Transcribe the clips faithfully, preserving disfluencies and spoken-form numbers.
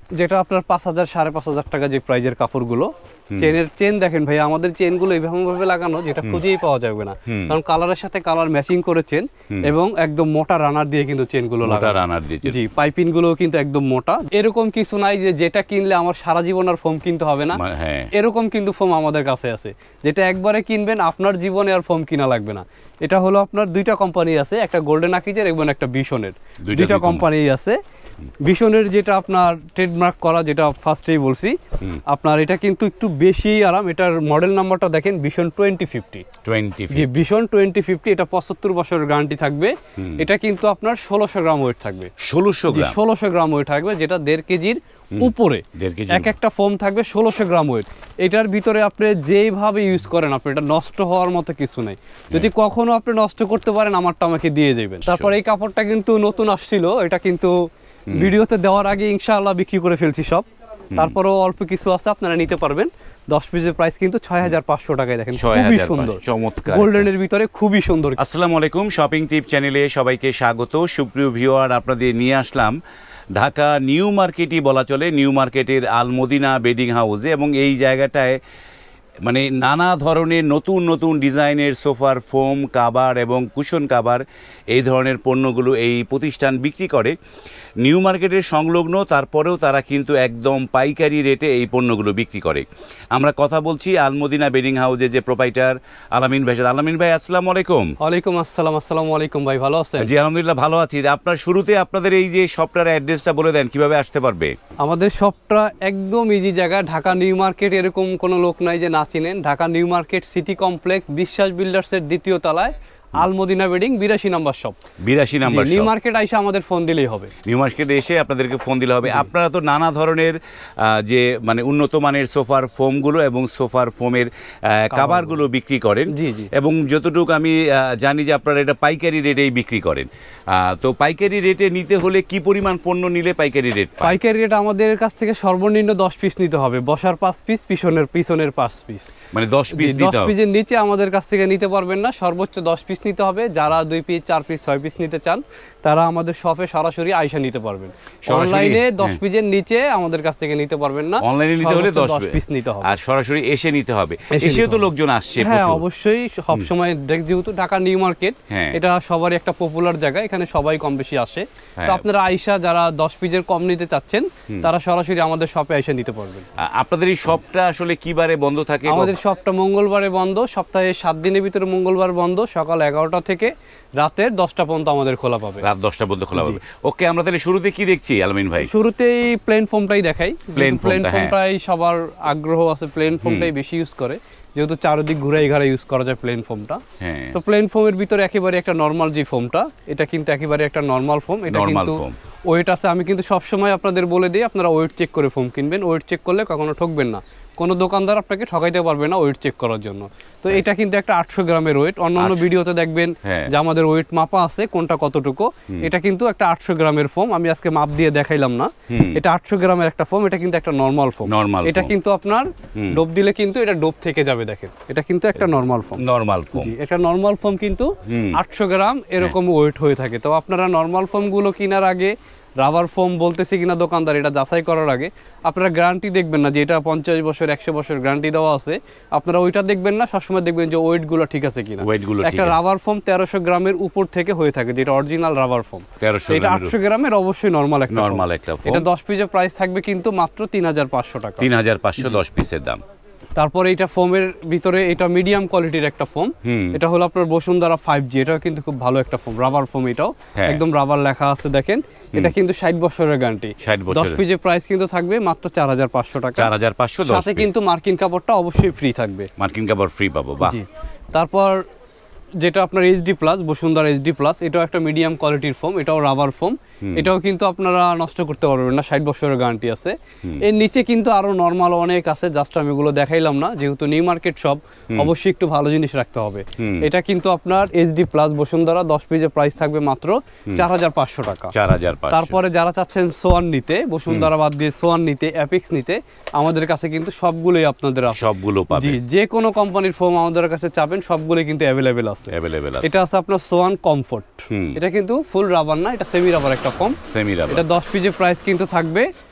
যেটা আপনার পাঁচ হাজার সাড়ে পাঁচ হাজার টাকা যে প্রাইজের কাপড়গুলো, চেনের চেন দেখেন ভাই, আমাদের চেনগুলো এইভাবে ভাবে লাগানো যেটা খুঁজেই পাওয়া যাবে না, কারণ কালারের সাথে কালার ম্যাচিং করে চেন এবং একদম মোটা রানার দিয়ে কিন্তু চেনগুলো লাগানো। রানার দিয়ে জি, পাইপিং গুলো কিন্তু একদম মোটা। এরকম কিছু নাই যে যেটা কিনলে আমার সারা জীবন আর ফোম কিনতে হবে না, এরকম কিন্তু ফোম আমাদের কাছে আছে, যেটা একবারে কিনবেন আপনার জীবনে আর ফোম কিনা লাগবে না। এটা হলো আপনার দুইটা কোম্পানি আছে, একটা গোল্ডেন আকিজের এবং একটা বিশনের, দুইটা কোম্পানি আছে। বিশনের যেটা আপনার ট্রেডমার্ক করা, যেটা ফার্স্টেই বলছি আপনার, এটা কিন্তু একটু বেশি আরাম। এটার মডেল নাম্বারটা দেখেন vision twenty fifty G vision twenty fifty. এটা পঁচাত্তর বছরের গ্যারান্টি থাকবে। এটা কিন্তু আপনার ষোলোশো গ্রাম ওয়েট থাকবে, ষোলোশো গ্রাম ষোলোশো গ্রাম ওয়েট থাকবে, যেটা দেড় কেজির উপরে এক একটা ফোম থাকবে, ষোলোশো গ্রাম ওয়েট। এটার ভিতরে আপনি যেইভাবে ইউজ করেন আপনি, এটা নষ্ট হওয়ার মতো কিছু নেই। যদি কখনো আপনি নষ্ট করতে পারেন আমারটা আমাকে দিয়ে যাবেন। তারপর এই কাপড়টা কিন্তু নতুন আসছিল, এটা কিন্তু ভিডিওতে দেওয়ার আগে ইনশাআল্লাহ বিক্রি করে ফেলছি সব। তারপরেও অল্প কিছু আছে, আপনারা নিতে পারবেন। দশ পিসের প্রাইস কিন্তু ছয় হাজার পাঁচশো টাকায়। দেখেন খুবই সুন্দর, চমৎকার, গোল্ডেনের ভিতরে খুবই সুন্দর। আসসালামু আলাইকুম, শপিং টিপ চ্যানেলে সবাইকে স্বাগত। সুপ্রিয় ভিউয়ার, আপনাদের নিয়ে আসলাম ঢাকা নিউ মার্কেটই বলা চলে, নিউ মার্কেটের আল মদিনা বেডিং হাউসে। এবং এই জায়গাটায় মানে নানা ধরনের নতুন নতুন ডিজাইনের সোফার ফোম কাভার এবং কুশন কাভার, এই ধরনের পণ্যগুলো এই প্রতিষ্ঠান বিক্রি করে। নিউ মার্কেটের সংলগ্ন, তারপরেও তারা কিন্তু একদম পাইকারি রেটে এই পণ্যগুলো বিক্রি করে। আমরা কথা বলছি আল মদিনা বেডিং হাউসের যে প্রোপাইটার আলামিন ভাই। আলামিন ভাই, আসসালামু আলাইকুম। ওয়ালাইকুম আসসালাম। আসসালামু আলাইকুম ভাই, ভালো আছেন? জি আলহামদুলিল্লাহ ভালো আছি। আপনার শুরুতে আপনাদের এই যে শপটার অ্যাড্রেসটা বলে দেন, কিভাবে আসতে পারবে? আমাদের শপটা একদম ইজি জায়গা, ঢাকা নিউ মার্কেট। এরকম কোনো লোক নাই যে না চিনেন। Dhaka new market city complex Biswas বিল্ডার্সের দ্বিতীয় তলায় আল মদিনা বেডিং, বিরাশি নাম্বার শপ। বিরাশি নাম্বার নিউ মার্কেট আইসা আমাদের ফোন দিলেই হবে। নিউ মার্কেটে এসে আপনাদেরকে ফোন দিলে হবে। আপনারা তো নানা ধরনের যে মানে উন্নত মানের সোফার ফোমগুলো এবং সোফার ফোমের কাভারগুলো বিক্রি করেন, এবং যতটুকু আমি জানি যে আপনারা এটা পাইকারি রেটেই বিক্রি করেন। তো পাইকারি রেটে নিতে হলে কি পরিমাণ পণ্য নিলে পাইকারি রেট? পাইকারি রেট আমাদের কাছ থেকে সর্বনিম্ন দশ পিস নিতে হবে, বসার পাঁচ পিস, পিছনের পিছনের পাঁচ পিস, মানে দশ পিস দশ পিসের নিচে আমাদের কাছ থেকে নিতে পারবেন না, সর্বোচ্চ দশ পিস নিতে হবে। যারা দুই পিস চার পিস ছয় পিস নিতে চান তারা আমাদের শপে সরাসরি আইসা নিতে পারবেন। অনলাইনে দশ পিসের নিচে আমাদের কাছ থেকে নিতে পারবেন না, অনলাইনে নিতে হলে দশ পিস নিতে হবে, আর সরাসরি এসে নিতে হবে। এসেও তো লোকজন আসছে। হ্যাঁ অবশ্যই, সব সময় যেহেতু ঢাকা নিউ মার্কেট এটা সবারই একটা পপুলার জায়গা, এখানে সবাই কম বেশি আসে। তো আপনারা আইসা যারা দশ পিসের কম নিতে চাচ্ছেন তারা সরাসরি আমাদের শপে এসে নিতে পারবেন। আপনাদের এই শপটা আসলে কি বারে বন্ধ থাকে? আমাদের শপটা মঙ্গলবারে বন্ধ, সপ্তাহে সাত দিনের ভিতরে মঙ্গলবার বন্ধ, সকাল এগারোটা থেকে রাতের দশটা পর্যন্ত আমাদের খোলা পাবে, রাত দশটা পর্যন্ত খোলা পাবে। ওকে, আমরা তাহলে শুরুতে কি দেখছি আলামিন ভাই? শুরুতেই প্লেন ফোমটাই দেখাই। প্লেন ফোমটাই সবার আগ্রহ আছে, প্লেন ফোমটাই বেশি ইউজ করে, যেহেতু চারদিক ঘুরে ঘাড়ে ইউজ করা যায় প্লেন ফোমটা। তো প্লেন ফোমের ভিতরে একেবারে একটা নরমাল যে ফোমটা, এটা কিন্তু একেবারে একটা নরমাল ফোম। এটা কিন্তু ওয়েট আছে, আমি কিন্তু সবসময় আপনাদের বলে দিই আপনারা ওয়েট চেক করে ফোম কিনবেন। ওয়েট চেক করলে কখনো ঠকবেন না, কোনো দোকানদার আপনাকে ঠকাইতে পারবে না ওয়েট চেক করার জন্য। তো এটা কিন্তু একটা আটশো গ্রামের ওয়েট। অন্যান্য ভিডিওতে দেখবেন যে আমাদের ওয়েট মাপা আছে কোনটা কতটুকু, এটা কিন্তু একটা আটশো গ্রামের ফোম। আমি আজকে মাপ দিয়ে দেখাইলাম না, এটা আটশো গ্রামের একটা ফোম। এটা কিন্তু একটা নরমাল ফোম। এটা কিন্তু আপনার ডোব দিলে কিন্তু এটা ডোব থেকে যাবে। দেখেন এটা কিন্তু একটা নরমাল ফোম, নরমাল ফোম। জি, এটা নরমাল ফোম কিন্তু আটশো গ্রাম এরকম ওয়েট হয়ে থাকে। তো আপনারা নরমাল ফোম গুলো কেনার আগে, রাবার ফোম বলতেছে কিনা দোকানদার, এটা যাচাই করার আগে আপনারা গ্যারান্টি দেখবেন না যে এটা পঞ্চাশ বছর একশো বছর গ্যারান্টি দেওয়া আছে, আপনারা ওইটা দেখবেন না, সবসময় দেখবেন যে ওয়েট গুলো ঠিক আছে কিনা। একটা রাবার ফোম তেরোশো গ্রামের উপর থেকে হয়ে থাকে, যেটা অরিজিনাল রাবার ফোম। এটা আটশো গ্রামের অবশ্যই নরমাল একটা নরমাল একটা ফোম। এটা দশ পিসের প্রাইস থাকবে কিন্তু মাত্র তিন হাজার পাঁচশো টাকা। তিন হাজার পাঁচশো দশ পিসের দাম। তারপরে এটা ফোমের ভিতরে এটা মিডিয়াম কোয়ালিটির একটা ফোম। এটা হলো আপনার বসুন্ধরা ফাইভ জি। এটা কিন্তু খুব ভালো একটা ফোম, রাবার ফোম। এটাও একদম রাবার লেখা আছে, দেখেন এটা কিন্তু ষাট বছরের গ্যারান্টি। দশ পিসের প্রাইস কিন্তু থাকবে মাত্র চার হাজার পাঁচশো টাকা। চার হাজার পাঁচশো, সাথে কিন্তু মার্কিন কাপড়টা অবশ্যই ফ্রি থাকবে। মার্কিন কাপড় ফ্রি পাবো, বাহ। তারপর যেটা আপনার HD plus, Bashundhara HD plus, এটাও একটা মিডিয়াম কোয়ালিটির ফোম, এটাও রাবার ফোম। এটাও কিন্তু আপনারা নষ্ট করতে পারবেন না, ষাট বছরের গ্যারান্টি আছে। এর নিচে কিন্তু আরো নরমাল অনেক আছে, জাস্ট আমি এগুলো দেখাইলাম না, যেহেতু নিউ মার্কেট শপ অবশ্যই একটু ভালো জিনিস রাখতে হবে। এটা কিন্তু আপনার এইচডি প্লাস বসুন্ধরা দশ পিসের প্রাইস থাকবে মাত্র চার হাজার পাঁচশো টাকা। চার হাজার পাঁচশো। তারপরে যারা চাচ্ছেন সোয়ান নিতে, বসুন্ধরা বাদ দিয়ে সোয়ান নিতে, অ্যাপিক্স নিতে, আমাদের কাছে কিন্তু সবগুলোই আপনাদের আছে, সবগুলো পাবেন। জি, যে কোনো কোম্পানির ফোম আমাদের কাছে চাবেন সবগুলোই কিন্তু অ্যাভেলেবেল আছে। এটা আছে আপনার সোয়ান কমফোর্ট। এটা কিন্তু ফুল রাবার না, এটা সেমি রাবার একটা ফোম, সেমি রাবার। এটা দশ পিসের প্রাইস কিন্তু থাকবে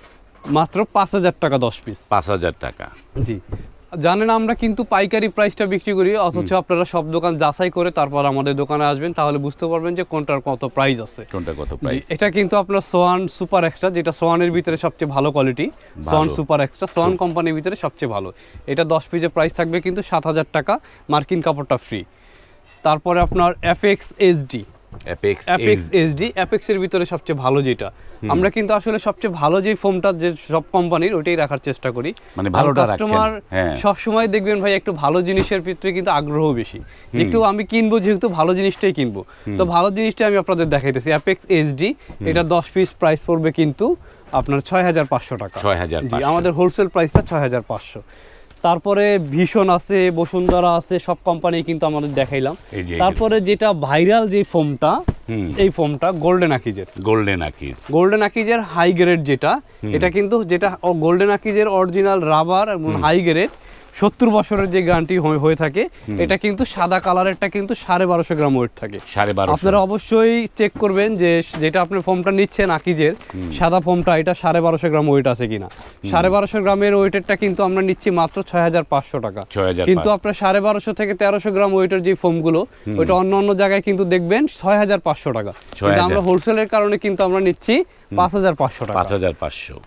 মাত্র পাঁচ হাজার টাকা দশ পিস। পাঁচ হাজার টাকা। জি, জানেন আমরা কিন্তু পাইকারি প্রাইসটা বিক্রি করি, অথচ আপনারা সব দোকান যাচাই করে তারপর আমাদের দোকানে আসবেন, তাহলে বুঝতে পারবেন যে কোনটার কত প্রাইস আছে। কোনটা কত প্রাইস? এটা কিন্তু আপনার সোয়ান সুপার এক্সট্রা, যেটা সোয়ানের ভিতরে সবচেয়ে ভালো কোয়ালিটি, সোয়ান সুপার এক্সট্রা, সোয়ান কোম্পানির ভিতরে সবচেয়ে ভালো। এটা দশ পিসের প্রাইস থাকবে কিন্তু সাত হাজার টাকা, মার্কিন কাপড়টা ফ্রি। তারপরে আপনার FX HD, Apex Apex HD, অ্যাপেক্সের ভিতরে সবচেয়ে ভালো যেটা, আমরা কিন্তু আসলে সবচেয়ে ভালো যে ফোমটা যে সব কোম্পানির ওইটাই রাখার চেষ্টা করি, মানে ভালোটা রাখছেন। কাস্টমার হ্যাঁ, সব সময় দেখবেন ভাই একটু ভালো জিনিসের ভিতরে কিন্তু আগ্রহ বেশি, একটু আমি কিনবো যেহেতু ভালো জিনিসটাই কিনবো, তো ভালো জিনিসটা আমি আপনাদের দেখাইতেছি। অ্যাপেক্স এইচডি, এটা দশ পিস প্রাইস পড়বে কিন্তু আপনার ছয় হাজার পাঁচশো টাকা। ছয় হাজার। জি, আমাদের হোলসেল প্রাইসটা ছয় হাজার পাঁচশো। তারপরে ভীষণ আছে, বসুন্ধরা আছে, সব কোম্পানি কিন্তু আমাদের দেখাইলাম। তারপরে যেটা ভাইরাল যে ফোমটা, এই ফোমটা গোল্ডেন আকিজের, গোল্ডেন আকিজ, গোল্ডেন আকিজের হাই গ্রেড যেটা, এটা কিন্তু যেটা গোল্ডেন আকিজের অরিজিনাল রাবার এবং হাই গ্রেড সত্তর বছরের যে গ্যারান্টি হয়ে থাকে, এটা কিন্তু সাদা কালারেরটা কিন্তু সাড়ে বারোশো গ্রাম ওয়েট থাকে। সাড়ে বারোশো। আপনারা অবশ্যই চেক করবেন যে যেটা আপনি ফোমটা নিচ্ছেন আকিজের সাদা ফোমটা, এটা সাড়ে বারোশো গ্রাম ওয়েট আছে কিনা। সাড়ে বারোশো গ্রামের ওয়েটেরটা কিন্তু আমরা নিচ্ছি মাত্র ছয় হাজার পাঁচশো টাকা। কিন্তু আপনার সাড়ে বারোশো থেকে তেরোশো গ্রাম ওয়েটের যে ফোমগুলো, ওইটা অন্য অন্য জায়গায় কিন্তু দেখবেন ছয় হাজার পাঁচশো টাকা। আমরা হোলসেলের কারণে কিন্তু আমরা নিচ্ছি পাঁচ হাজার পাঁচশো টাকা। পাঁচ হাজার পাঁচশো।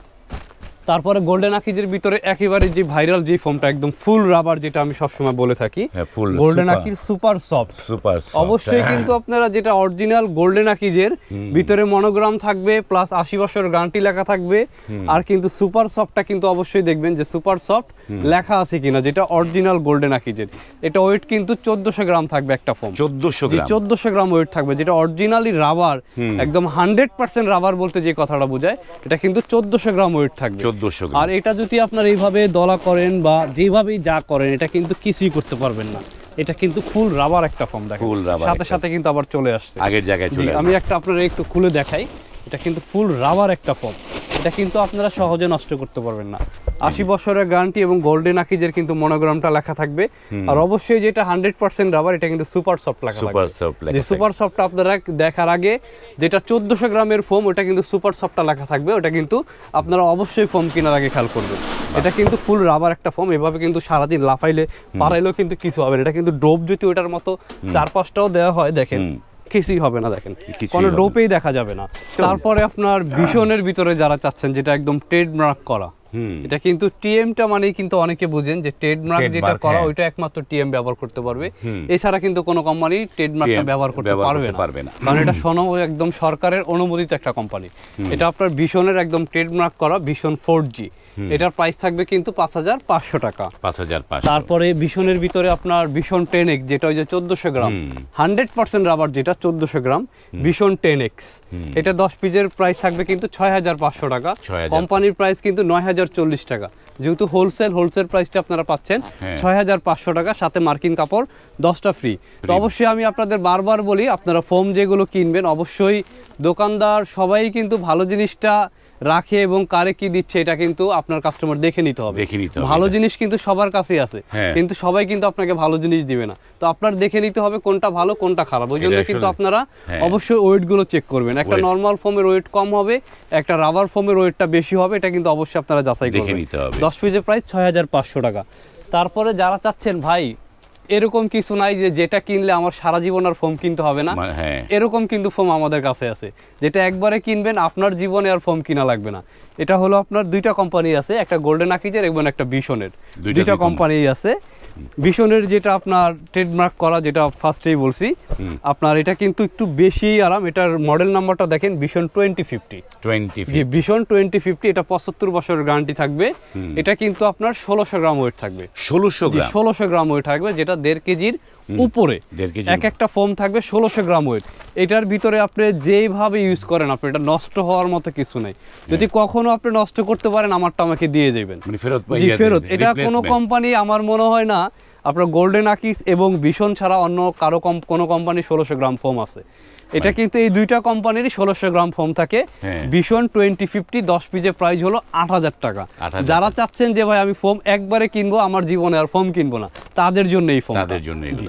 তারপরে গোল্ডেন আকিজের ভিতরে একেবারে যে ভাইরাল যে ফোমটা একদম ফুল রাবার, যেটা আমি সবসময় বলে থাকি, golden Akij super soft. Super অবশ্যই কিন্তু আপনারা যেটা অরিজিনাল গোল্ডেন আকিজের ভিতরে মনোগ্রাম থাকবে, প্লাস আশি বছর গ্যারান্টি লেখা থাকবে। আর কিন্তু সুপার সফটটা কিন্তু অবশ্যই দেখবেন যে সুপার সফট লেখা আছে কিনা, যেটা অরিজিনাল গোল্ডেন আকিজের। এটা ওয়েট কিন্তু চোদ্দশো গ্রাম থাকবে একটা ফোম, চোদ্দশো গ্রাম, চোদ্দশো গ্রাম ওয়েট থাকবে, যেটা অরিজিনালি রাবার, একদম হান্ড্রেড পার্সেন্ট রাবার বলতে যে কথাটা বোঝায়, এটা কিন্তু চোদ্দশো গ্রাম ওয়েট থাকবে। আর এটা যদি আপনার এইভাবে দলা করেন বা যেভাবেই যা করেন, এটা কিন্তু কিছুই করতে পারবেন না। এটা কিন্তু ফুল রাবার একটা ফোম, দেখেন সাথে সাথে কিন্তু আবার চলে আসছে আগের জায়গায় চলে। আমি একটা আপনারা একটু খুলে দেখাই, এটা কিন্তু ফুল রাবার একটা ফোম, এটা কিন্তু আপনারা সহজে নষ্ট করতে পারবেন না। আশি বছরের গ্যারান্টি এবং গোল্ডেন আকিজের কিন্তু মনোগ্রামটা লেখা থাকবে। আর অবশ্যই যেটা হান্ড্রেড পার্সেন্ট রাবার, এটা কিন্তু সুপার সফট লেখা থাকবে। যে সুপার সফটটা আপনারা দেখার আগে যেটা চোদ্দশো গ্রামের ফোম, ওটা কিন্তু সুপার সফটটা লেখা থাকবে, ওটা কিন্তু আপনারা অবশ্যই ফোম কেনার আগে খেয়াল করবেন। এটা কিন্তু ফুল রাবার একটা ফোম, এভাবে কিন্তু সারাদিন লাফাইলে পারাইলেও কিন্তু কিছু হবে না। এটা কিন্তু ডোপ যদি ওটার মতো চার পাঁচটাও দেওয়া হয়, দেখেন কিছুই হবে না, দেখেন কোনো ডোপেই দেখা যাবে না। তারপরে আপনার ভীষণের ভিতরে যারা চাচ্ছেন, যেটা একদম ট্রেডমার্ক করা, এটা কিন্তু টিএমটা মানেই কিন্তু অনেকে বুঝেন যে ট্রেডমার্ক যেটা করা, ওইটা একমাত্র টিএম ব্যবহার করতে পারবে, এছাড়া কিন্তু কোনো কোম্পানি ট্রেডমার্কটা ব্যবহার করতে পারবে না, কারণ এটা সন একদম সরকারের অনুমোদিত একটা কোম্পানি। এটা আপনার ভীষণের একদম ট্রেডমার্ক করা ভীষণ ফোর জি, এটার প্রাইস থাকবে কিন্তু পাঁচ হাজার পাঁচশো টাকা। পাঁচ হাজার পাঁচশো। তারপরে ভীষণের ভিতরে আপনার ভীষণ টেন এক্স, যেটা ওই যে চোদ্দশো গ্রাম হান্ড্রেড পার্সেন্ট রাবার, যেটা চোদ্দশো গ্রাম ভীষণ টেন এক্স, এটা দশ পিসের প্রাইস থাকবে কিন্তু ছয় হাজার পাঁচশো টাকা। কোম্পানির প্রাইস কিন্তু নয় হাজার চল্লিশ টাকা, যেহেতু হোলসেল হোলসেল প্রাইসটা আপনারা পাচ্ছেন ছয় হাজার পাঁচশো টাকা, সাথে মার্কিন কাপড় দশটা ফ্রি। তো অবশ্যই আমি আপনাদের বারবার বলি, আপনারা ফোম যেগুলো কিনবেন, অবশ্যই দোকানদার সবাই কিন্তু ভালো জিনিসটা রাখে এবং কারে কি দিচ্ছে, এটা কিন্তু আপনার কাস্টমার দেখে নিতে হবে। ভালো জিনিস কিন্তু সবার কাছেই আছে, কিন্তু সবাই কিন্তু আপনাকে ভালো জিনিস দিবে না। তো আপনার দেখে নিতে হবে কোনটা ভালো কোনটা খারাপ। ওই জন্য কিন্তু আপনারা অবশ্যই ওয়েট গুলো চেক করবেন। একটা নর্মাল ফোমের ওয়েট কম হবে, একটা রাবার ফোমের ওয়েটটা বেশি হবে, এটা কিন্তু অবশ্যই আপনারা যাচাই করবেন। দশ পিসের প্রাইস ছয় হাজার পাঁচশো টাকা। তারপরে যারা চাচ্ছেন ভাই এরকম কিছু নাই যে যেটা কিনলে আমার সারা জীবন আর ফোম কিনতে হবে না, এরকম কিন্তু ফোম আমাদের কাছে আছে, যেটা একবারে কিনবেন আপনার জীবনে আর ফোম কিনা লাগবে না। এটা হলো আপনার দুইটা কোম্পানি আছে, একটা গোল্ডেন আকিজের এবং একটা ভীষণের, দুইটা কোম্পানি আছে। ভীষণের যেটা আপনার ট্রেডমার্ক করা, যেটা ফার্স্টেই বলছি আপনার, এটা কিন্তু একটু বেশি আরাম। এটার মডেল নাম্বারটা দেখেন, ভীষণ টোয়েন্টি ফিফটি। জি, ভীষণ টোয়েন্টি ফিফটি, এটা পঁচাত্তর বছরের গ্যারান্টি থাকবে। এটা কিন্তু আপনার ষোলোশো গ্রাম ওয়েট থাকবে, ষোলোশো গ্রাম ষোলোশো গ্রাম ওয়েট থাকবে, যেটা দেড় কেজির উপরে এক একটা ফোম থাকবে, ষোলোশো গ্রাম ওয়েট। এটার ভিতরে আপনি যেইভাবে ইউজ করেন, আপনি এটা নষ্ট হওয়ার মতো কিছু নেই। যদি কখনো আপনি নষ্ট করতে পারেন, আমারটা আমাকে দিয়ে যাবেন ফেরত। এটা কোনো কোম্পানি আমার মনে হয় না আপনার গোল্ডেন আকিজ এবং ভীষণ ছাড়া অন্য কারো কোনো কোম্পানি ষোলোশো গ্রাম ফোম আছে। এটা কিন্তু এই দুইটা কোম্পানিরই ষোলোশো গ্রাম ফোম থাকে। ভীষণ টোয়েন্টি ফিফটি দশ পিসের প্রাইস হলো আট হাজার টাকা। যারা চাচ্ছেন যে ভাই আমি ফোম একবারে কিনবো, আমার জীবনে আর ফোম কিনবো না, তাদের জন্য এই ফোম।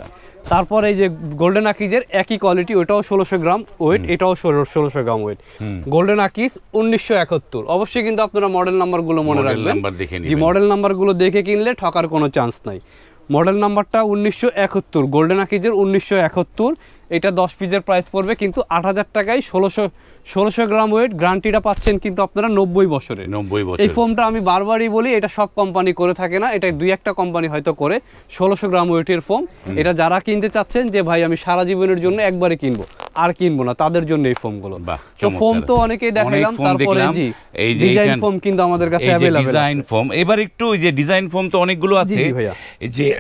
তারপরে এই যে গোল্ডেন আকিজের একই কোয়ালিটি, ওটাও ষোলোশো গ্রাম ওয়েট, এটাও ষোলোশো গ্রাম ওয়েট। গোল্ডেন আকিজ উনিশশো একাত্তর। অবশ্যই কিন্তু আপনারা মডেল নাম্বারগুলো মনে রাখবেন, যে মডেল নাম্বারগুলো দেখে কিনলে ঠকার কোনো চান্স নাই। মডেল নাম্বারটা উনিশশো একাত্তর, গোল্ডেন আকিজের উনিশশো একাত্তর। এটা দশ পিসের প্রাইস পড়বে কিন্তু আট হাজার টাকায়। ষোলোশো ষোলোশো গ্রাম ওয়েট, গ্যারান্টিটা পাচ্ছেন কিন্তু আপনারা নব্বই বছরে। নব্বই বছর। এই ফোমটা আমি বারবারই বলি, এটা সব কোম্পানি করে থাকে না, এটা দুই একটা কোম্পানি হয়তো করে। ষোলোশো গ্রাম ওয়েটের ফোম, এটা যারা কিনতে চাচ্ছেন যে ভাই আমি সারা জীবনের জন্য একবারে কিনবো আর কিনবো না, তাদের জন্য এই ফোমগুলো। তো ফোম তো অনেকেই দেখাইলাম, তারপরে জি এই যে ডিজাইন ফোম কিন্তু আমাদের কাছে अवेलेबल আছে। ডিজাইন ফোম, এবার একটু এই যে ডিজাইন ফোম তো অনেকগুলো আছে ভাইয়া। এই যে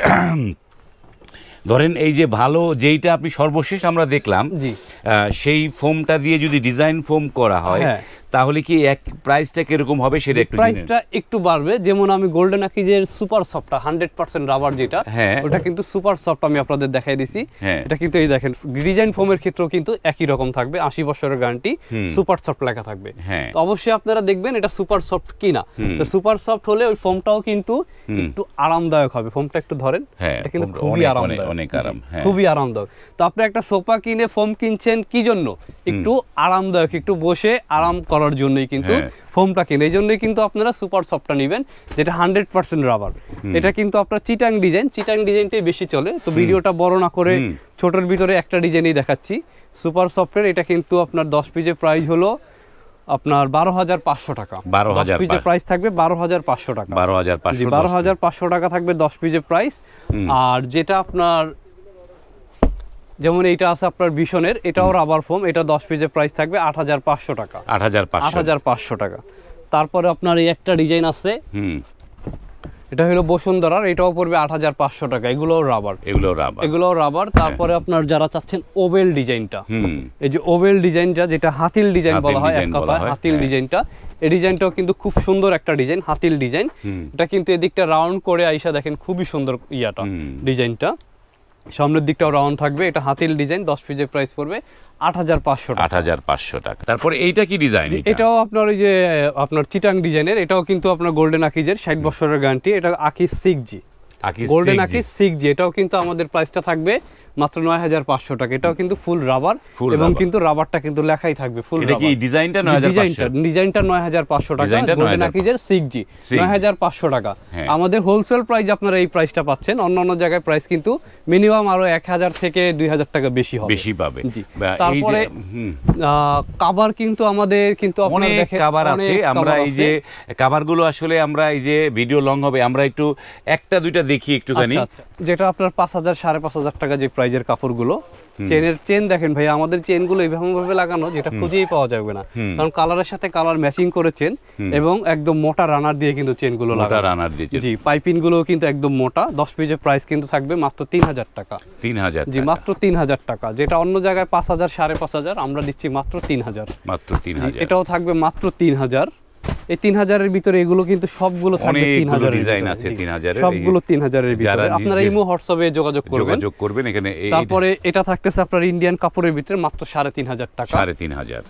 ধরেন এই যে ভালো যেইটা আপনি সর্বশেষ আমরা দেখলাম, সেই ফোমটা দিয়ে যদি ডিজাইন ফোম করা হয় তাহলে কি এক প্রাইসটা কিরকম হবে সেটা একটু প্রাইসটা একটু বাড়বে। যেমন আমি গোল্ডেন আকিজের সুপার সফটটা হান্ড্রেড পার্সেন্ট রাবার যেটা, ওটা কিন্তু সুপার সফট আমি আপনাদের দেখাই দিছি। এটা কিন্তু এই দেখেন ডিজাইন ফোমের ক্ষেত্রেও কিন্তু একই রকম থাকবে, আশি বছরের গ্যারান্টি, সুপার সফট লেখা থাকবে। তো অবশ্যই আপনারা দেখবেন এটা সুপার সফট কিনা। তো সুপার সফট হলে ওই ফোমটাও কিন্তু একটু আরামদায়ক হবে। ফোমটা একটু ধরেন, এটা কিন্তু খুবই আরামদায়ক, অনেক আরাম, খুবই আরামদায়ক। তো আপনি একটা সোফা কিনে ফোম কিনছেন কি জন্য? একটু আরামদায়ক, একটু বসে আরাম করার জন্যই কিন্তু ফোমটা কিনে। এই জন্যই কিন্তু আপনারা সুপার সফটটা নেবেন, যেটা হান্ড্রেড পার্সেন্ট রাবার। এটা কিন্তু আপনার চিটাং ডিজাইন, চিটাং ডিজাইনটাই বেশি চলে। তো ভিডিওটা বড় না করে ছোটোর ভিতরে একটা ডিজাইনই দেখাচ্ছি সুপার সফটের। এটা কিন্তু আপনার দশ পিসের প্রাইস হলো আপনার বারো হাজার পাঁচশো টাকা। বারো হাজার পিসের প্রাইস থাকবে বারো হাজার পাঁচশো টাকা। বারো হাজার পাঁচশো বারো হাজার পাঁচশো টাকা থাকবে দশ পিসের প্রাইস। আর যেটা আপনার যেমন এইটা আছে আপনার ভিশনের, এটাও রাবার ফোম, এটা দশ পিসের প্রাইস থাকবে আট হাজার পাঁচশো টাকা। আট হাজার আট হাজার পাঁচশো টাকা। তারপরে আপনার এই একটা ডিজাইন আছে, এটা হলো বসুন্ধরার, এটাও পড়বে আট হাজার পাঁচশো টাকা। এগুলোও রাবার, এগুলো রাবার, এগুলোও রাবার। তারপরে আপনার যারা চাচ্ছেন ওভেল ডিজাইনটা, এই যে ওভেল ডিজাইনটা যেটা হাতিল ডিজাইন বলা হয়, এক কথায় হাতিল ডিজাইনটা, এই ডিজাইনটাও কিন্তু খুব সুন্দর একটা ডিজাইন, হাতিল ডিজাইন। এটা কিন্তু এদিকটা রাউন্ড করে আইসা দেখেন খুবই সুন্দর ইয়াটা ডিজাইনটা, সামনের দিকটাও রাউন্ড থাকবে। এটা হাতিল ডিজাইন, দশ পিসের প্রাইস পড়বে আট হাজার পাঁচশো টাকা। আট হাজার পাঁচশো টাকা। তারপরে এইটা কি ডিজাইন? এটাও আপনার ওই যে আপনার চিটাং ডিজাইনের, এটাও কিন্তু আপনার গোল্ডেন আকিজের ষাট বছরের গ্যারান্টি। এটা Akij six G, golden Akij six G. এটাও কিন্তু আমাদের প্রাইসটা থাকবে মাত্র নয় হাজার পাঁচশো টাকা। এটাও কিন্তু ফুল রাবার, এবং কিন্তু রাবারটা কিন্তু লেখাই থাকবে ফুল রাবার। এটা কি ডিজাইনটা নয় হাজার পাঁচশো? ডিজাইনটা নয় হাজার পাঁচশো টাকা, গোল্ডেন আকিজের সিক্স জি নয় হাজার পাঁচশো টাকা। আমাদের হোলসেল প্রাইস আপনারা এই প্রাইসটা পাচ্ছেন, অন্যান্য জায়গায় প্রাইস কিন্তু মিনিমাম আরো এক হাজার থেকে দুই হাজার টাকা বেশি হবে, বেশি পাবে। জি। তারপরে কভার কিন্তু আমাদের কিন্তু অনেক কভার আছে। আমরা এই যে কভারগুলো আসলে আমরা এই যে ভিডিও লং হবে, আমরা একটু একটা দুইটা দেখি একটুখানি। যেটা আপনার পাঁচ হাজার সাড়ে পাঁচ হাজার টাকা যে প্রাইজের কাপড়গুলো, চেনের চেন দেখেন ভাই আমাদের চেনগুলো এইভাবে ভাবে লাগানো যেটা খুঁজেই পাওয়া যাবে না, কারণ কালারের সাথে কালার ম্যাচিং করে চেন, এবং একদম মোটা রানার দিয়ে কিন্তু চেনগুলো লাগানো, রানার দিয়ে। জি, পাইপিং গুলো কিন্তু একদম মোটা। দশ পিসের প্রাইস কিন্তু থাকবে মাত্র তিন হাজার টাকা। তিন হাজার, জি, মাত্র তিন হাজার টাকা। যেটা অন্য জায়গায় পাঁচ হাজার সাড়ে পাঁচ হাজার, আমরা দিচ্ছি মাত্র তিন হাজার। মাত্র তিন হাজার, এটাও থাকবে মাত্র তিন হাজার। এই তিন হাজারের ভিতরে এগুলো কিন্তু সবগুলো থাকবে তিন হাজার ডিজাইন আছে, তিন হাজার সবগুলো তিন হাজারের ভিতরে। আপনারা ইমো হোয়াটসঅ্যাপে যোগাযোগ করবেন, যোগাযোগ করবেন এখানে। তারপরে এটা থাকতেছে আপনার ইন্ডিয়ান কাপড়ের ভিতরে মাত্র সাড়ে তিন হাজার টাকা। সাড়ে তিন হাজার।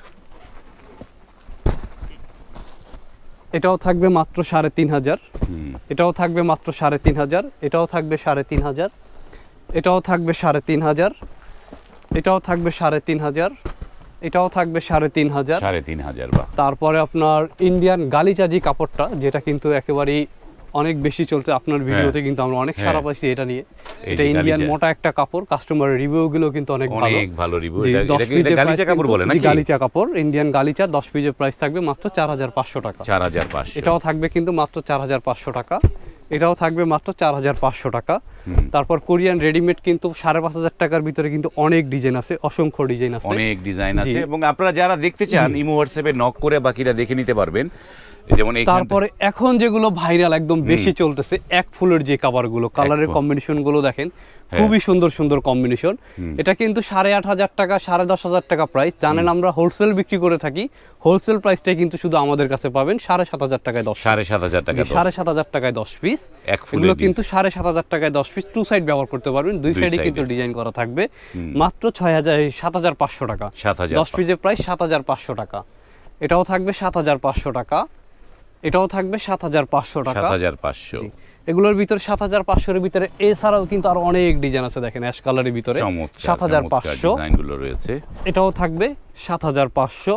এটাও থাকবে মাত্র সাড়ে তিন হাজার। এটাও থাকবে মাত্র সাড়ে তিন হাজার। এটাও থাকবে সাড়ে তিন হাজার। এটাও থাকবে সাড়ে তিন হাজার। এটাও থাকবে সাড়ে তিন হাজার। এটাও থাকবে সাড়ে তিন হাজার। সাড়ে তিন হাজার। তারপরে আপনার ইন্ডিয়ান গালিচাজি কাপড়টা, যেটা কিন্তু একেবারেই অনেক বেশি চলছে আপনার ভিডিওতে, কিন্তু আমরা অনেক সারা পাইছি এটা নিয়ে। এটা ইন্ডিয়ান মোটা একটা কাপড়, কাস্টমারের রিভিউ গুলো কিন্তু অনেক ভালো, অনেক ভালো রিভিউ। এটা গালিচা কাপড় বলে নাকি? গালিচা কাপড়, ইন্ডিয়ান গালিচা। দশ পিসের প্রাইস থাকবে মাত্র চার হাজার পাঁচশো টাকা। চার হাজার পাঁচশো। এটাও থাকবে কিন্তু মাত্র চার হাজার পাঁচশো টাকা। এটাও থাকবে মাত্র চার হাজার পাঁচশো টাকা। তারপর কোরিয়ান রেডিমেড কিন্তু সাড়ে পাঁচ হাজার টাকার ভিতরে কিন্তু অনেক ডিজাইন আছে, অসংখ্য ডিজাইন আছে, অনেক ডিজাইন আছে। এবং আপনারা যারা দেখতে চান ইমো হোয়াটসঅ্যাপে নক করে বাকিরা দেখে নিতে পারবেন। যেমন তারপরে এখন যেগুলো ভাইরাল একদম বেশি চলতেছে, এক ফুলের যে কাভারগুলো, কালারের কম্বিনেশন গুলো দেখেন খুবই সুন্দর সুন্দর কম্বিনেশন। এটা কিন্তু সাড়ে আট হাজার টাকা, সাড়ে দশ হাজার টাকা প্রাইস। জানেন আমরা হোলসেল বিক্রি করে থাকি, হোলসেল প্রাইসটাই কিন্তু শুধু আমাদের কাছে পাবেন সাড়ে সাত হাজার টাকায় দশ। সাড়ে সাত হাজার টাকা, সাড়ে সাত হাজার টাকায় দশ পিস। এগুলো কিন্তু সাড়ে সাত হাজার টাকায় দশ পিস, টু সাইড ব্যবহার করতে পারবেন, দুই সাইডে কিন্তু ডিজাইন করা থাকবে। মাত্র ছয় হাজার সাত হাজার পাঁচশো টাকা। দশ পিসের প্রাইস সাত হাজার পাঁচশো টাকা। এটাও থাকবে সাত হাজার পাঁচশো টাকা। এটাও থাকবে সাত হাজার পাঁচশো টাকা। সাত হাজার পাঁচশো। এগুলোর ভিতরে সাত হাজার পাঁচশোর ভিতরে, এছাড়াও কিন্তু আরো অনেক ডিজাইন আছে দেখেন অ্যাশ কালারের ভিতরে সাত হাজার পাঁচশো ডিজাইনগুলো রয়েছে। এটাও থাকবে সাত হাজার পাঁচশো,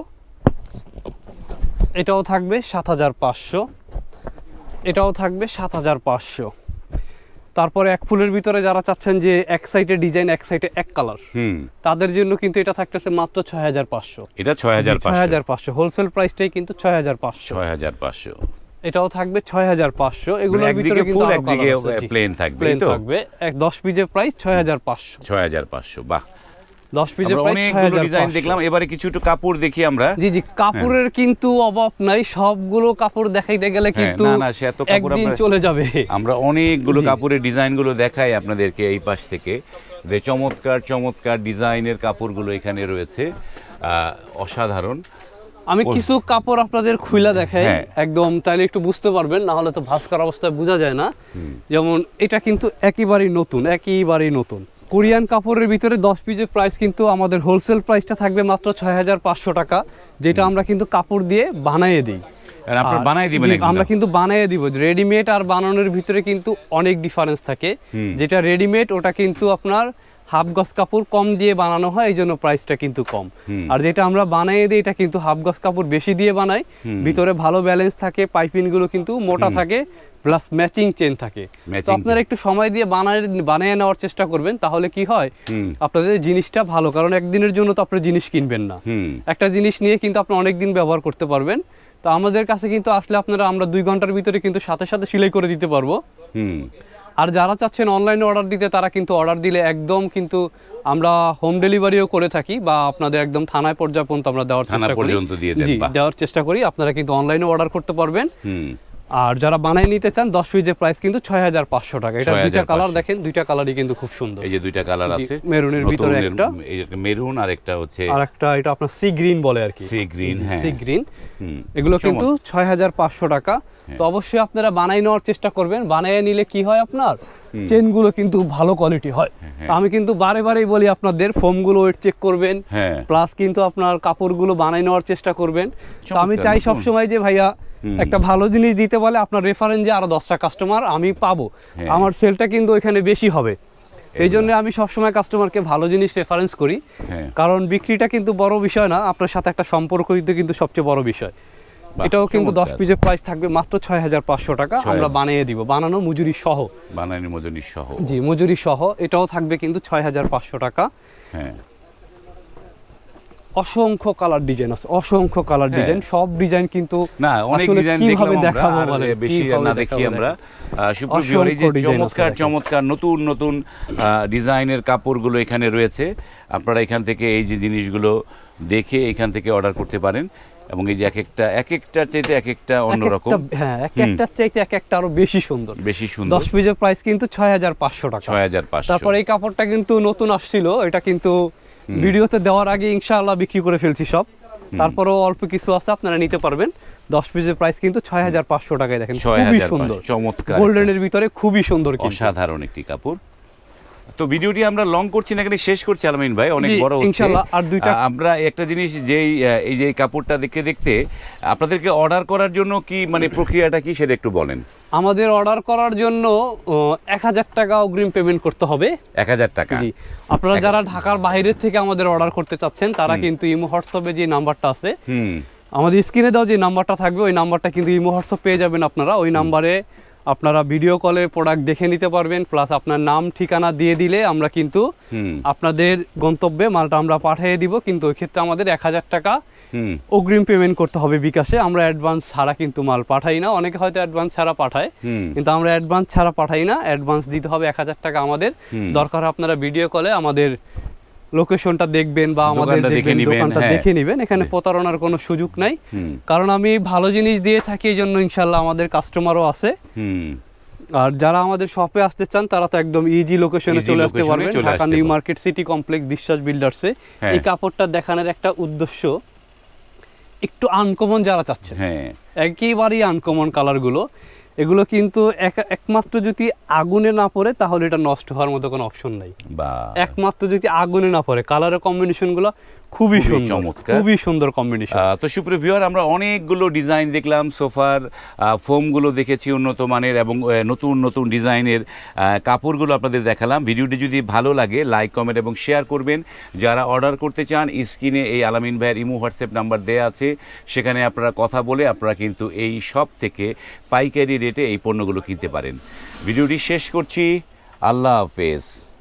এটাও থাকবে সাত হাজার পাঁচশো, এটাও থাকবে সাত হাজার পাঁচশো। তারপরে এক ফুলের ভিতরে যারা চাচ্ছেন যে এক সাইডে ডিজাইন এক সাইডে এক কালার, তাদের জন্য কিন্তু এটা থাকতেছে মাত্র ছয় হাজার পাঁচশো। এটা ছয় হাজার ছয় হাজার পাঁচশো হোলসেল প্রাইসটাই কিন্তু ছয় হাজার পাঁচশো। ছয় হাজার পাঁচশো এটাও থাকবে ছয় হাজার পাঁচশো। এগুলোর ভিতরে কিন্তু আরো একদিকে প্লেন থাকবে, প্লেন থাকবে। এক দশ পিসের প্রাইস ছয় হাজার পাঁচশো। ছয় হাজার পাঁচশো, বাহ। দশ পিসের প্রাইস ছয় হাজার পাঁচশো। ডিজাইন দেখলাম, এবারে কিছু একটু কাপড় দেখি আমরা। জি জি, কাপড়ের কিন্তু অভাব নাই, সবগুলো কাপড় দেখাইতে গেলে কিন্তু না না সে এত কাপড় একদিন চলে যাবে। আমরা অনেকগুলো কাপড়ের ডিজাইনগুলো দেখাই আপনাদেরকে এই পাশ থেকে, যে চমৎকার চমৎকার ডিজাইনের কাপড়গুলো এখানে রয়েছে, অসাধারণ। আমি কিছু কাপড় আপনাদের খুইলা দেখাই, একদম তাইলে একটু বুঝতে পারবেন, না হলে তো ভাস্কর অবস্থায় বোঝা যায় না। যেমন এটা কিন্তু একেবারেই নতুন, একেবারেই নতুন কোরিয়ান কাপড়ের ভিতরে দশ পিসের প্রাইস কিন্তু আমাদের হোলসেল প্রাইসটা থাকবে মাত্র ছয় হাজার পাঁচশো টাকা, যেটা আমরা কিন্তু কাপড় দিয়ে বানিয়ে দিই। আমরা কিন্তু বানিয়ে দিব। রেডিমেড আর বানানোর ভিতরে কিন্তু অনেক ডিফারেন্স থাকে। যেটা রেডিমেড ওটা কিন্তু আপনার হাফ গজ কাপড় কম দিয়ে বানানো হয়, এই জন্য প্রাইসটা কিন্তু কম। আর যেটা আমরা বানিয়ে দিই এটা কিন্তু হাফ গজ কাপড় বেশি দিয়ে বানাই, ভিতরে ভালো ব্যালেন্স থাকে, পাইপিং গুলো কিন্তু মোটা থাকে, প্লাস ম্যাচিং চেন থাকে। তো আপনারা একটু সময় দিয়ে বানায় বানিয়ে নেওয়ার চেষ্টা করবেন, তাহলে কি হয় আপনাদের জিনিসটা ভালো। কারণ একদিনের জন্য তো আপনার জিনিস কিনবেন না, একটা জিনিস নিয়ে কিন্তু আপনি অনেকদিন ব্যবহার করতে পারবেন। তো আমাদের কাছে কিন্তু আসলে আপনারা আমরা দুই ঘন্টার ভিতরে কিন্তু সাথে সাথে সেলাই করে দিতে পারবো। আর যারা চাচ্ছেন অনলাইনে অর্ডার দিতে, তারা কিন্তু অর্ডার দিলে একদম কিন্তু আমরা হোম ডেলিভারিও করে থাকি, বা আপনাদের একদম থানায় পর্যায়ে পর্যন্ত আমরা দেওয়ার চেষ্টা করি। জি, দেওয়ার চেষ্টা করি। আপনারা কিন্তু অনলাইনে অর্ডার করতে পারবেন। আর যারা বানাই নিতে চান দশ পিসের প্রাইস কিন্তু ছয় হাজার পাঁচশো টাকা। এটা দুইটা কালার দেখেন, দুইটা কালারই কিন্তু খুব সুন্দর। এই যে দুইটা কালার আছে, মেরুনের ভিতরে একটা, মেরুন আর একটা হচ্ছে আর একটা এটা আপনার সি গ্রিন বলে আর কি, সি গ্রিন। হ্যাঁ, সি গ্রিন। এগুলো কিন্তু ছয় হাজার পাঁচশো টাকা। তো অবশ্যই আপনারা বানাই নেওয়ার চেষ্টা করবেন। বানাইয়ে নিলে কি হয়, আপনার চেনগুলো কিন্তু ভালো কোয়ালিটি হয়। আমি কিন্তু বারে বারেই বলি আপনাদের ফোমগুলো ওয়েট চেক করবেন, প্লাস কিন্তু আপনার কাপড়গুলো বানাই নেওয়ার চেষ্টা করবেন। তো আমি চাই সবসময় যে ভাইয়া একটা ভালো জিনিস দিতে বলে আপনার রেফারেন্সে আরো দশটা কাস্টমার আমি পাবো, আমার সেলটা কিন্তু ওইখানে বেশি হবে। এই জন্য আমি সবসময় কাস্টমারকে ভালো জিনিস রেফারেন্স করি, কারণ বিক্রিটা কিন্তু বড় বিষয় না, আপনার সাথে একটা সম্পর্ক কিন্তু সবচেয়ে বড় বিষয়। এটাও কিন্তু দশ পিসের প্রাইস থাকবে মাত্র ছয় হাজার পাঁচশো টাকা, আমরা বানিয়ে দিব, বানানো মজুরি সহ। বানানো মজুরি সহ, জি মজুরি সহ। এটাও থাকবে কিন্তু ছয় হাজার পাঁচশো টাকা। হ্যাঁ, অসংখ্য কালার ডিজাইন আছে, অসংখ্য কালার ডিজাইন, সব ডিজাইন কিন্তু না অনেক ডিজাইন দেখলাম আমরা, আর বেশি না দেখি আমরা। সুপ্রিয় এই যে চমৎকার চমৎকার নতুন নতুন ডিজাইনের কাপড়গুলো এখানে রয়েছে, আপনারা এখান থেকে এই যে জিনিসগুলো দেখে এখান থেকে অর্ডার করতে পারেন। এবং এই যে এক একটা এক একটার চাইতে এক একটা অন্যরকম, হ্যাঁ এক একটার চাইতে এক একটা আরো বেশি সুন্দর, বেশি সুন্দর। দশ পিসের প্রাইস কিন্তু ছয় হাজার পাঁচশো টাকা। ছয় হাজার পাঁচশো। তারপর এই কাপড়টা কিন্তু নতুন আসছিল, এটা কিন্তু ভিডিওতে দেওয়ার আগে ইনশাআল্লাহ বিক্রি করে ফেলছি সব, তারপরেও অল্প কিছু আছে, আপনারা নিতে পারবেন। দশ পিসের প্রাইস কিন্তু ছয় হাজার পাঁচশো টাকায়। দেখেন খুবই সুন্দর, চমৎকার, গোল্ডেনের ভিতরে খুবই সুন্দর, অসাধারণ একটি কাপড়। তো ভিডিওটি আমরা লং করছি না, এখানে শেষ করছি আলমিন ভাই, অনেক বড় হচ্ছে ইনশাআল্লাহ। আর দুইটা আমরা একটা জিনিস, যেই এই যে কাপড়টা দেখতে দেখতে আপনাদেরকে অর্ডার করার জন্য কি মানে প্রক্রিয়াটা কি সেটা একটু বলেন। আমাদের অর্ডার করার জন্য এক হাজার টাকা অগ্রিম পেমেন্ট করতে হবে। এক হাজার টাকা। জি, আপনারা যারা ঢাকার বাইরের থেকে আমাদের অর্ডার করতে চাচ্ছেন, তারা কিন্তু ইমো হোয়াটসঅ্যাপে যে নাম্বারটা আছে, আমাদের স্ক্রিনে দাও যে নাম্বারটা থাকবে, ওই নাম্বারটা কিন্তু ইমো হোয়াটসঅ্যাপ পেয়ে যাবেন আপনারা। ওই নাম্বারে আপনারা ভিডিও কলে প্রোডাক্ট দেখে নিতে পারবেন, প্লাস আপনার নাম ঠিকানা দিয়ে দিলে আমরা কিন্তু আপনাদের গন্তব্যে মালটা আমরা পাঠিয়ে দিব। কিন্তু ওই ক্ষেত্রে আমাদের এক হাজার টাকা অগ্রিম পেমেন্ট করতে হবে বিকাশে। আমরা অ্যাডভান্স ছাড়া কিন্তু মাল পাঠাই না, অনেকে হয়তো অ্যাডভান্স ছাড়া পাঠায়, কিন্তু আমরা অ্যাডভান্স ছাড়া পাঠাই না। অ্যাডভান্স দিতে হবে এক হাজার টাকা আমাদের। দরকার আপনারা ভিডিও কলে আমাদের লোকেশনটা দেখবেন বা আমাদের দোকানটা দেখে নেবেন, এখানে প্রতারণার কোনো সুযোগ নাই। কারণ আমি ভালো জিনিস দিয়ে থাকি, এই জন্য ইনশাল্লাহ আমাদের কাস্টমারও আছে। আর যারা আমাদের শপে আসতে চান, তারা তো একদম ইজি লোকেশনে চলে আসতে পারবেন, Dhaka new market city complex Biswas বিল্ডার্সে। এই কাপড়টা দেখানোর একটা উদ্দেশ্য, একটু আনকমন যারা চাচ্ছেন, একেবারেই আনকমন কালারগুলো, এগুলো কিন্তু একমাত্র যদি আগুনে না পড়ে তাহলে এটা নষ্ট হওয়ার মতো কোনো অপশন নাই। একমাত্র যদি আগুনে না পড়ে, কালারের কম্বিনেশনগুলো খুবই খুবই সুন্দর, চমৎকার। খুবই সুন্দর কম্বিনেশন। আহ, তো সুপ্রিয় ভিউয়ার, আমরা অনেকগুলো ডিজাইন দেখলাম সোফার, ফোমগুলো দেখেছি উন্নত মানের এবং আহ, নতুন নতুন ডিজাইনের আহ, কাপড়গুলো আপনাদের দেখালাম। ভিডিওটি যদি ভালো লাগে লাইক কমেন্ট এবং শেয়ার করবেন। যারা অর্ডার করতে চান স্ক্রিনে এই আলামিন ভাইয়ের ইমো হোয়াটসঅ্যাপ নাম্বার দেওয়া আছে, সেখানে আপনারা কথা বলে আপনারা কিন্তু এই শপ থেকে পাইকারি রেটে এই পণ্যগুলো কিনতে পারেন। ভিডিওটি শেষ করছি, আল্লাহ হাফেজ।